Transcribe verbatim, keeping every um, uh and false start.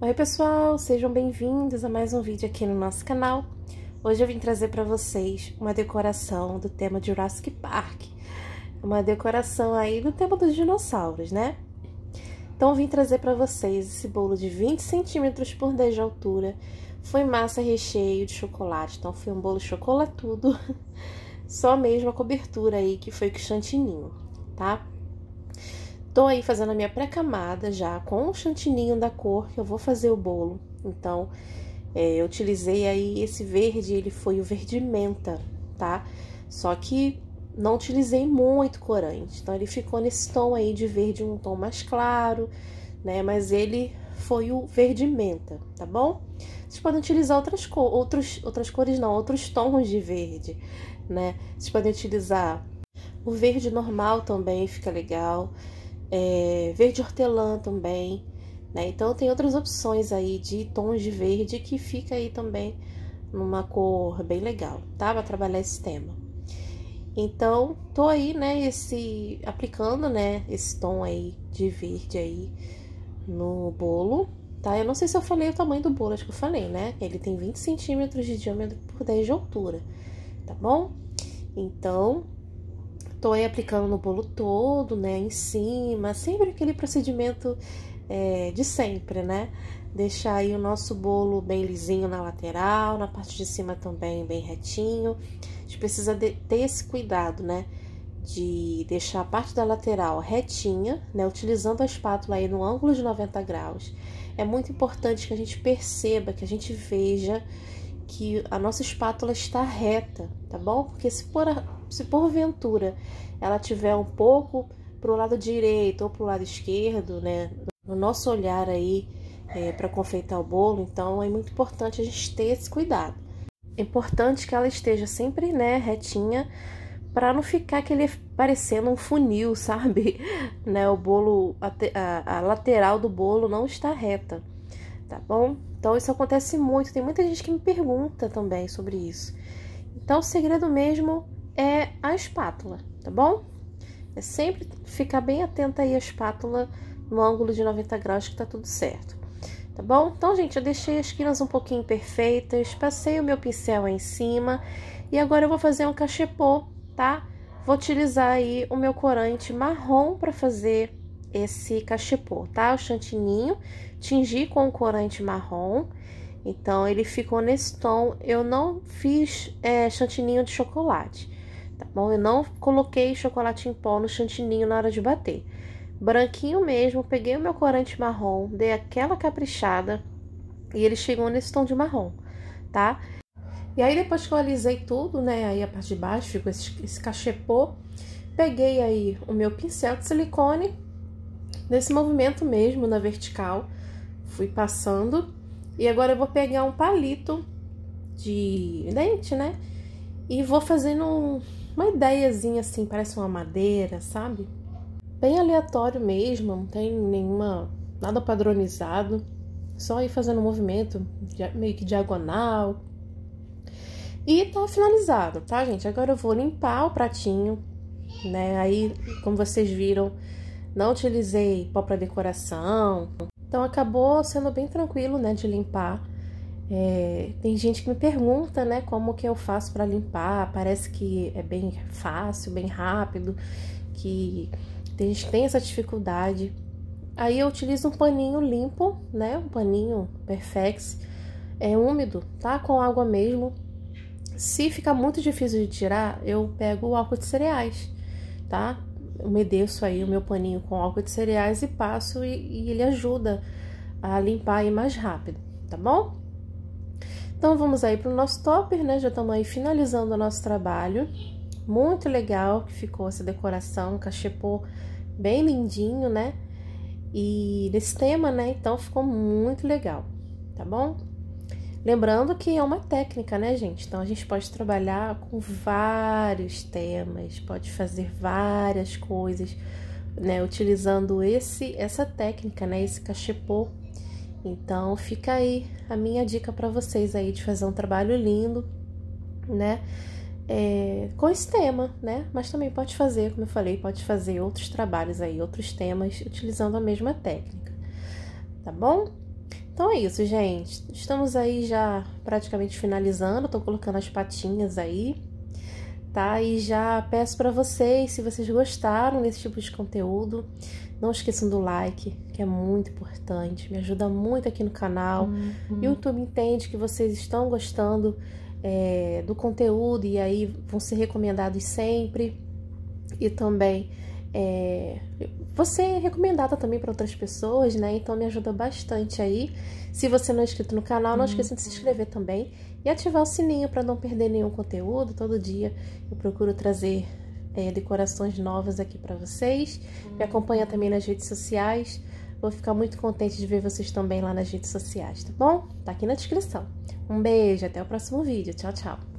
Oi pessoal, sejam bem-vindos a mais um vídeo aqui no nosso canal. Hoje eu vim trazer para vocês uma decoração do tema Jurassic Park. Uma decoração aí do tema dos dinossauros, né? Então eu vim trazer para vocês esse bolo de vinte centímetros por dez de altura. Foi massa recheio de chocolate, então foi um bolo chocolatudo. Só mesmo a cobertura aí que foi com chantininho, tá? Tô aí fazendo a minha pré-camada já com o chantininho da cor que eu vou fazer o bolo. Então, é, eu utilizei aí esse verde, ele foi o verde menta, tá? Só que não utilizei muito corante, então ele ficou nesse tom aí de verde, um tom mais claro, né? Mas ele foi o verde menta, tá bom? Vocês podem utilizar outras, cor, outros, outras cores não, outros tons de verde, né? Vocês podem utilizar o verde normal também, fica legal. É, verde hortelã também, né? Então tem outras opções aí de tons de verde que fica aí também numa cor bem legal, tá? Pra trabalhar esse tema. Então, tô aí, né, esse, aplicando, né, esse tom aí de verde aí no bolo, tá? Eu não sei se eu falei o tamanho do bolo, acho que eu falei, né? Ele tem vinte centímetros de diâmetro por dez de altura, tá bom? Então, tô aí aplicando no bolo todo, né, em cima, sempre aquele procedimento é, de sempre, né? Deixar aí o nosso bolo bem lisinho na lateral, na parte de cima também bem retinho. A gente precisa de, ter esse cuidado, né, de deixar a parte da lateral retinha, né, utilizando a espátula aí no ângulo de noventa graus. É muito importante que a gente perceba, que a gente veja que a nossa espátula está reta, tá bom? Porque se por, se porventura ela tiver um pouco pro lado direito ou pro lado esquerdo, né, no nosso olhar aí é, para confeitar o bolo, então é muito importante a gente ter esse cuidado. É importante que ela esteja sempre, né, retinha, para não ficar aquele parecendo um funil, sabe? Né, o bolo, a, a, a lateral do bolo não está reta, tá bom? Então, isso acontece muito, tem muita gente que me pergunta também sobre isso. Então, o segredo mesmo é a espátula, tá bom? É sempre ficar bem atenta aí à espátula no ângulo de noventa graus que tá tudo certo, tá bom? Então, gente, eu deixei as quinas um pouquinho perfeitas, passei o meu pincel aí em cima e agora eu vou fazer um cachepô, tá? Vou utilizar aí o meu corante marrom para fazer esse cachepô, tá? O chantininho, tingi com o corante marrom, então ele ficou nesse tom. Eu não fiz é, chantininho de chocolate, tá bom? Eu não coloquei chocolate em pó no chantininho na hora de bater. Branquinho mesmo, peguei o meu corante marrom, dei aquela caprichada e ele chegou nesse tom de marrom, tá? E aí, depois que eu alisei tudo, né, aí a parte de baixo ficou esse, esse cachepô, peguei aí o meu pincel de silicone, nesse movimento mesmo, na vertical, fui passando, e agora eu vou pegar um palito de dente, né, e vou fazendo um, uma ideiazinha assim, parece uma madeira, sabe? Bem aleatório mesmo, não tem nenhuma, nada padronizado, só ir fazendo um movimento meio que diagonal. E tá finalizado, tá, gente? Agora eu vou limpar o pratinho, né? Aí, como vocês viram, não utilizei pó pra decoração. Então, acabou sendo bem tranquilo, né, de limpar. É, tem gente que me pergunta, né, como que eu faço pra limpar. Parece que é bem fácil, bem rápido, que a gente tem essa dificuldade. Aí, eu utilizo um paninho limpo, né, um paninho Perfex, é úmido, tá? Com água mesmo. Se ficar muito difícil de tirar, eu pego o álcool de cereais, tá? Umedeço aí o meu paninho com álcool de cereais e passo e, e ele ajuda a limpar aí mais rápido, tá bom? Então, vamos aí pro nosso topper, né? Já estamos aí finalizando o nosso trabalho. Muito legal que ficou essa decoração, cachepô bem lindinho, né? E desse tema, né? Então, ficou muito legal, tá bom? Lembrando que é uma técnica, né, gente? Então, a gente pode trabalhar com vários temas, pode fazer várias coisas, né, utilizando esse, essa técnica, né, esse cachepô. Então, fica aí a minha dica para vocês aí de fazer um trabalho lindo, né, é, com esse tema, né? Mas também pode fazer, como eu falei, pode fazer outros trabalhos aí, outros temas, utilizando a mesma técnica, tá bom? Então é isso, gente. Estamos aí já praticamente finalizando. Tô colocando as patinhas aí, tá? E já peço para vocês, se vocês gostaram desse tipo de conteúdo, não esqueçam do like, que é muito importante, me ajuda muito aqui no canal. Uhum. O YouTube entende que vocês estão gostando é, do conteúdo e aí vão ser recomendados sempre. E também é, você é recomendada também para outras pessoas, né? Então me ajuda bastante aí. Se você não é inscrito no canal, não esqueça de se inscrever também e ativar o sininho para não perder nenhum conteúdo. Todo dia eu procuro trazer é, decorações novas aqui para vocês. Me acompanha também nas redes sociais. Vou ficar muito contente de ver vocês também lá nas redes sociais, tá bom? Tá aqui na descrição. Um beijo, até o próximo vídeo. Tchau, tchau.